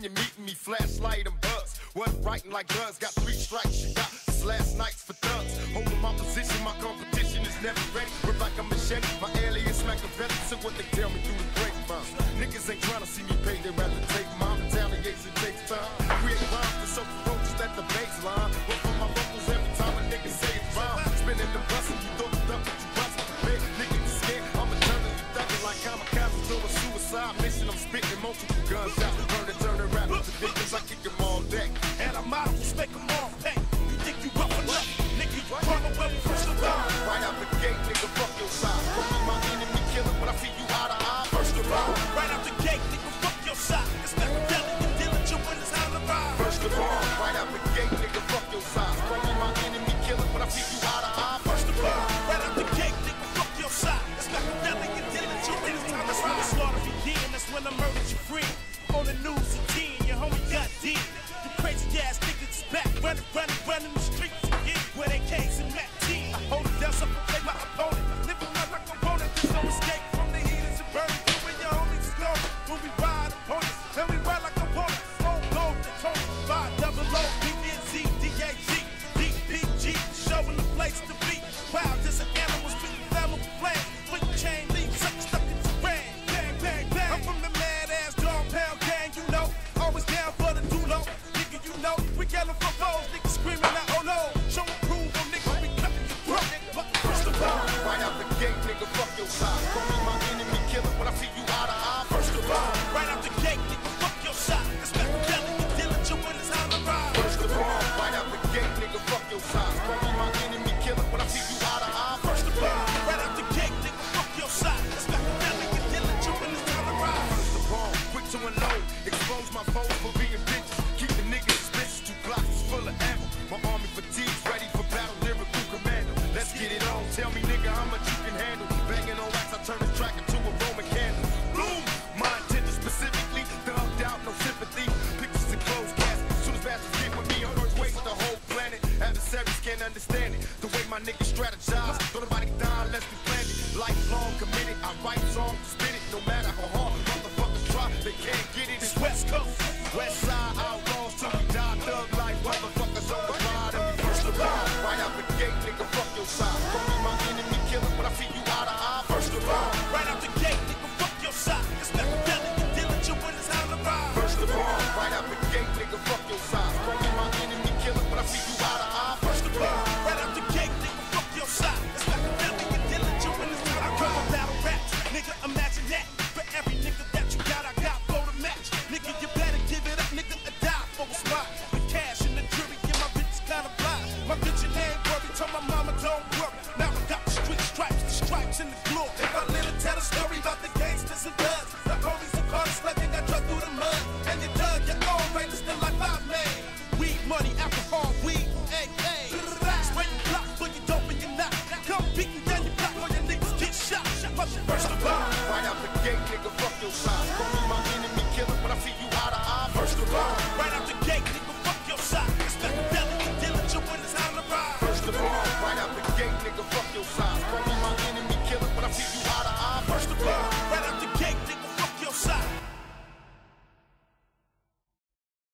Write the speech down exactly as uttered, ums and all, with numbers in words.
you meeting me, flashlight and buzz. Wasn't writing like Buzz, got three strikes, you got this last night's for thugs. Holding my position, my competition is never ready. Rip like a machete, my alias Machiavelli. So what they tell me through the grapevine. Niggas ain't trying to see me pay, they rather take mine. Retaliation takes time. Create rhymes to so approaches at the baseline. Work for my vocals every time a nigga say it's rhyme. Spinning the bus and you thought it up, but you bust it. Big nigga, you scared, I'm eternally thugging like kamikaze. Do a suicide mission, I'm spitting multiple gunshots. Burn and turn and rap to victims, I kick them all day. And I'm out of make them all pay. You think you rough enough? Nigga, you run away with first of all. Right out the gate, nigga, fuck your side. Don't be my enemy killer when I see you eye to eye. First of all, right out the gate, nigga, fuck your side. It's Machiavelli, you're diligent when it's time to ride. First of all, right out the gate, nigga, fuck your side. Don't be my enemy killer when I see you eye to eye. First of all, right out the gate, nigga, fuck your side. It's Machiavelli, you're diligent when it's time to ride. The slaughter begin, that's when I murdered your friend. On the news at ten, your homie got dead. The crazy ass niggas is back, running, running, running the streets again. Where they case and Mac ten. I hold it down, so I play my opponent. Living life like a opponent, there's no escape from the heaters and burning. You and your homies is gone. When we ride opponents, and we ride like opponents. Oh, gold, the total, five double O, B N Z, D A G, D P G, showing the place to be. Wow, there's an animal spitting flammable flame. With chain leaves, suck stuck in the rain. Bang, bang, bang. I'm from the mad ass dog pound gang, you know. Always down for the dulo. Nigga, you know, we got them for foes. Niggas screaming out, oh no. Show approval, nigga, we cutting you broke. But first of all, right out the gate, nigga, fuck your side. Don't be my enemy killer when I see you eye to eye. First of all, right out the gate, nigga, fuck your side. It's Machiavelli, you're diligent when it's time to ride. First of all, right out the gate, nigga, fuck your side. Don't be my enemy killer when I see you eye to eye. First of all, right out the gate, nigga, fuck your side. It's Machiavelli, you're diligent when it's time to ride. First of all, quick to unload, expose my foes for being bitches. Keep the niggas bitches, two blocks full of ammo. My army fatigues, ready for battle, lyrical commando. Let's get it on, tell me nigga how much you can handle. Banging on wax, I turn this track into a Roman candle. Bloom, my intention specifically, thugged out, no sympathy. Pictures and clothes cast, soon as bastards get with me, earthquakes the whole planet. Adversaries can't understand it, the way my niggas strategize.